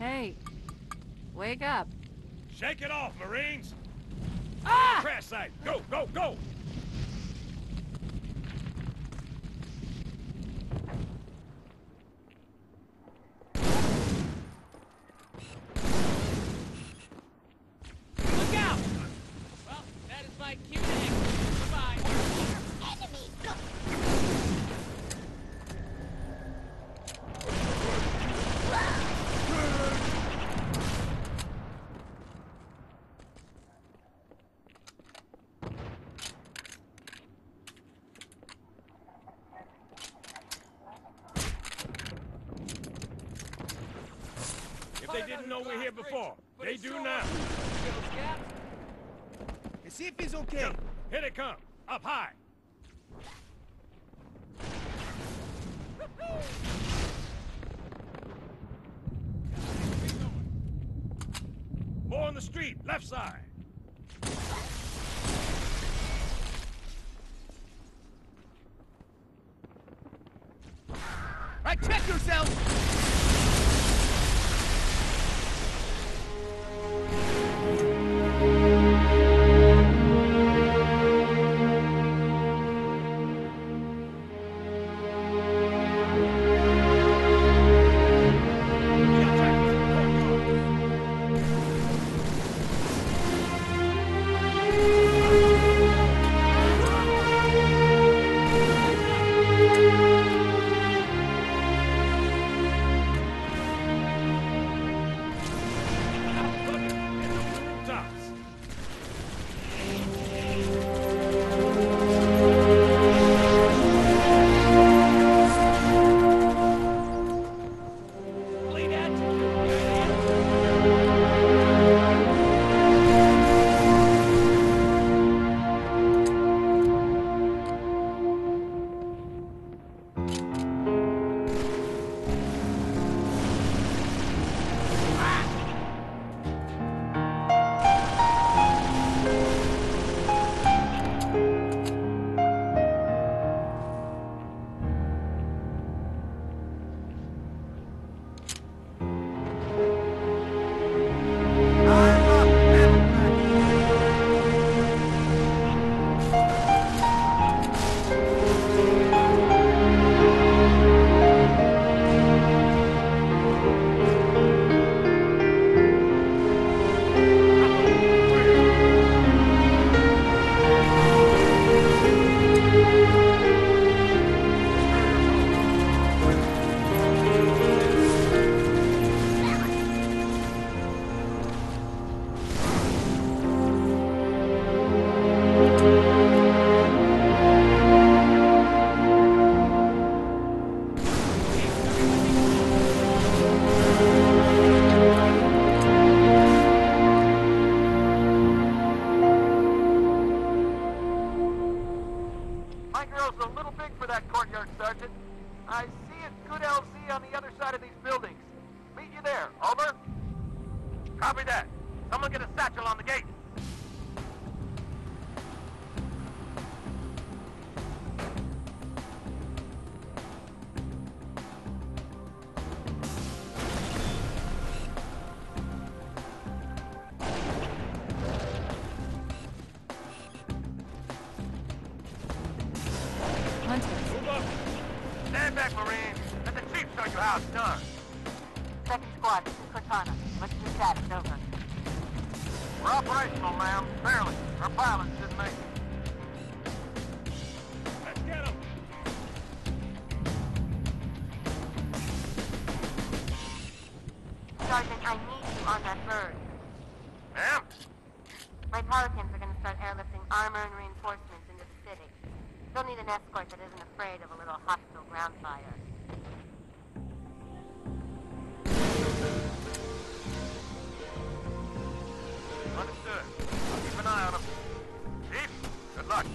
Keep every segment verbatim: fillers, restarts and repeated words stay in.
Hey, wake up. Shake it off, Marines! Ah! Crash site! Go, go, go! Look out! Well, that is my cue to exit. Goodbye. Enemy! Go! If they didn't know we're here before, they do now. And see if he's okay. Go. Here they come. Up high. More on the street, left side. Right, check yourself! My girl's a little big for that courtyard, Sergeant. I see a good L Z on the other side of these buildings. Meet you there. Over. Copy that. Someone get a satchel on the gate. Move up. Stand back, Marine. Let the chief show you how it's done. Second squad, this is Cortana. What's your status? Over. We're operational, ma'am. Barely. Our pilots didn't make it. Let's get them. Sergeant, I need you on that bird. Ma'am? My Pelicans are going to start airlifting armor and reinforcements into the city. They'll need an escort that isn't afraid of a little hostile ground fire. Understood. I'll keep an eye on them. Chief, good luck.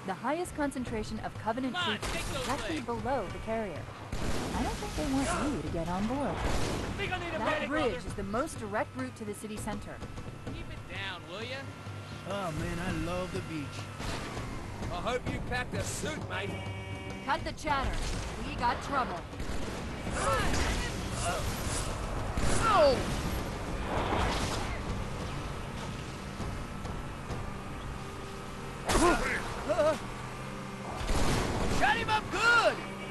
the highest concentration of Covenant Come on, troops take is those directly legs. below the carrier. I don't think they want you to get on board. Think I need a That medic, bridge brother. is the most direct route to the city center. Keep it down, will ya? Oh man, I love the beach. I hope you packed a suit, mate. Cut the chatter. We got trouble. Oh! Shut him up good!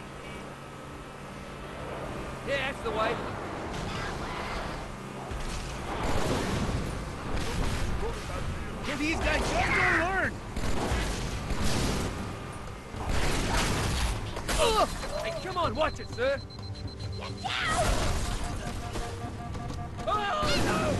Yeah, that's the way. Give these guys just to learn! Ugh! Hey, come on, watch it, sir. Oh, no!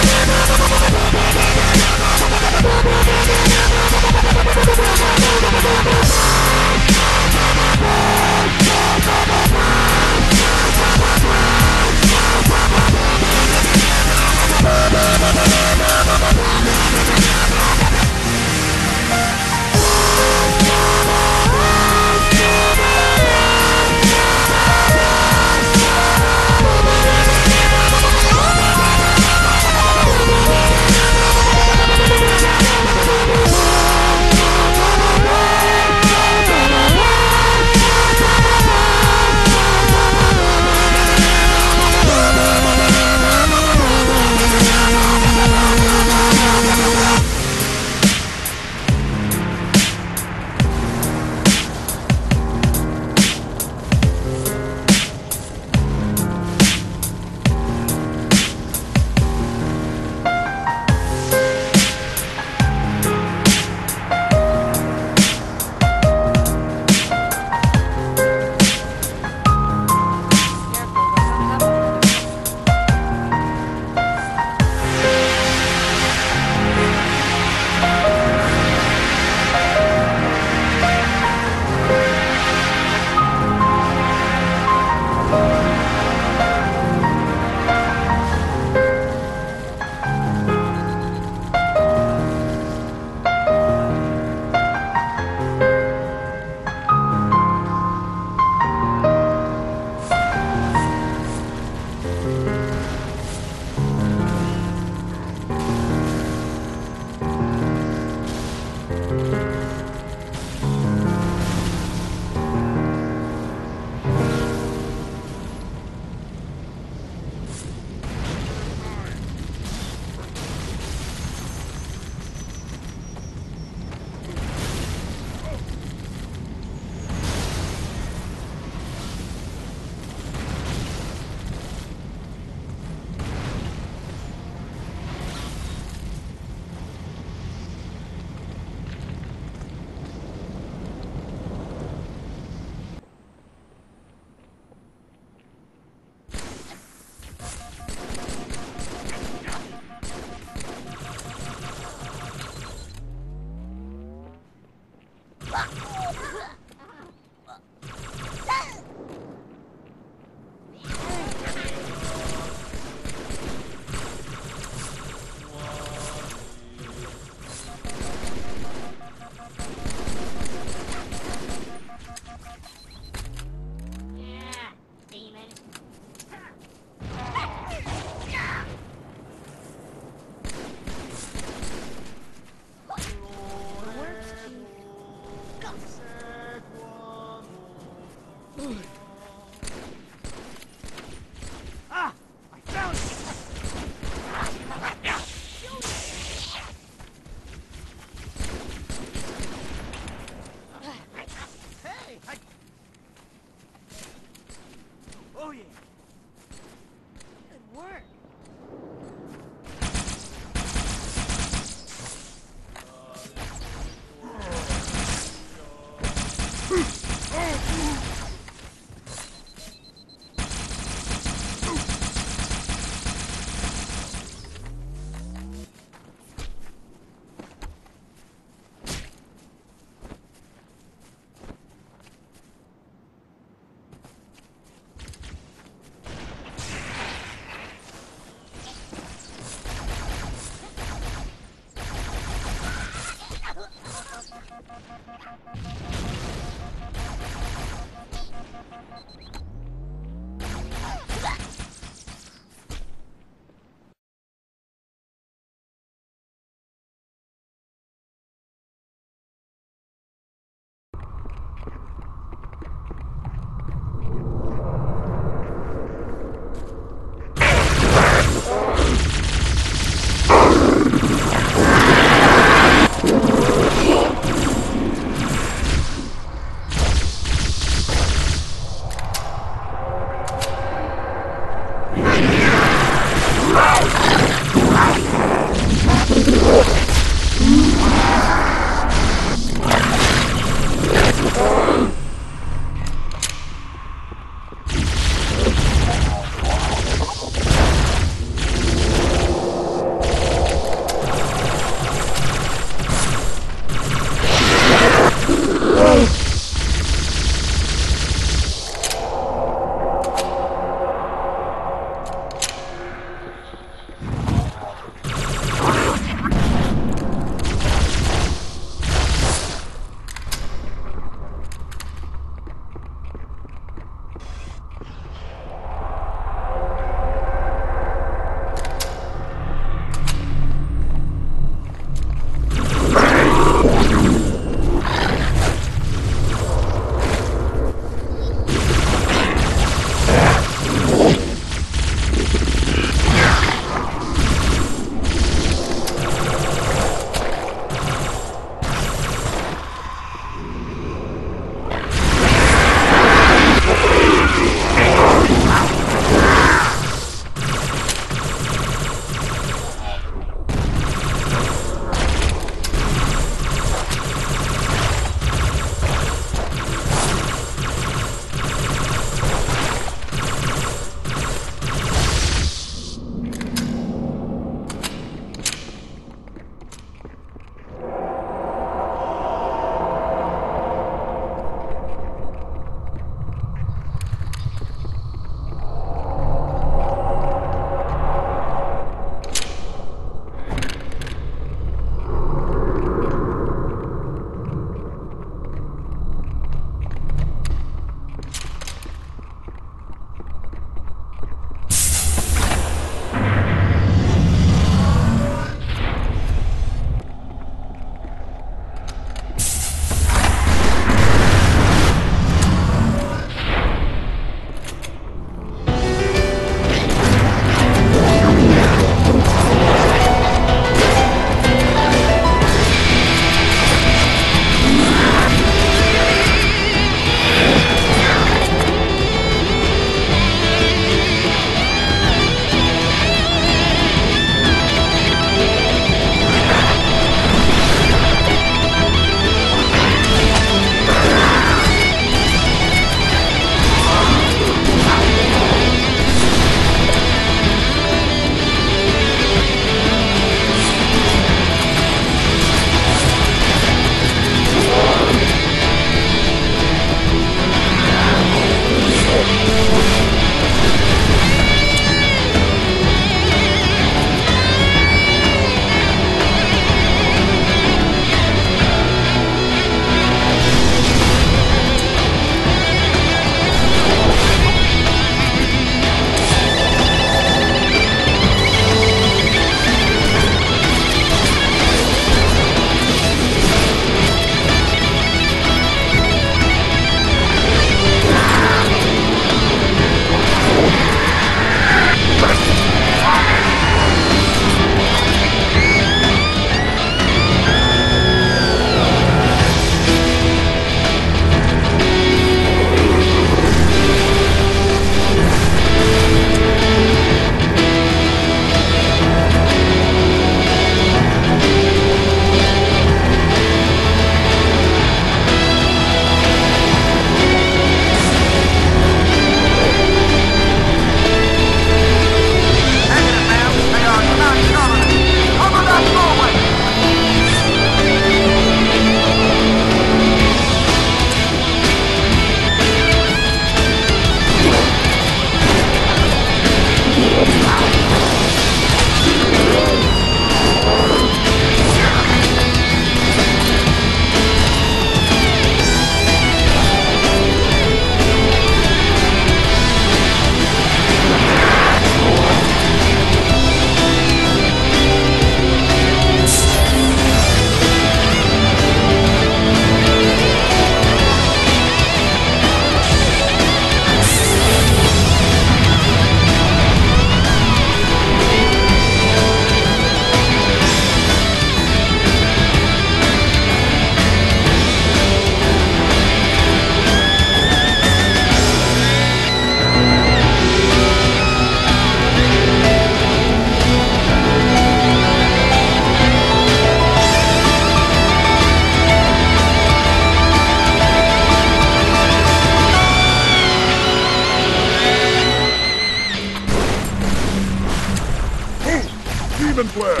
Containment flare!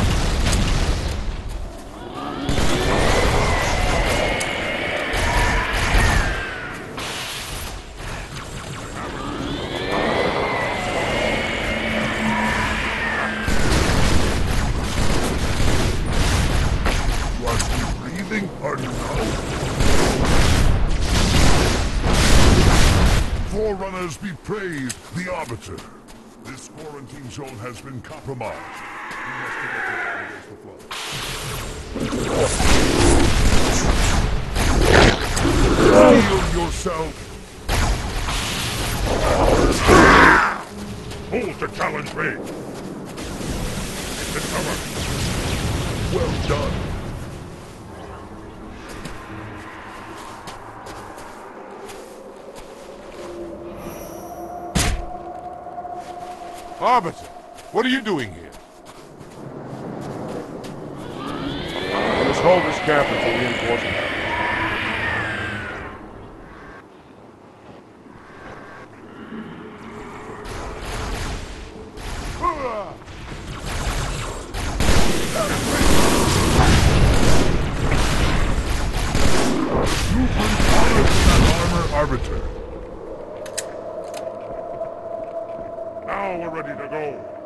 Was he breathing or no? Forerunners be praised, the Arbiter. This quarantine zone has been compromised. We must get it against the flood. Heal yourself. Who's to challenge me? Into cover. Well done. Arbiter, what are you doing here? Let's hold this camp until reinforcements. You bring honor to that armor, Arbiter. Now we're ready to go.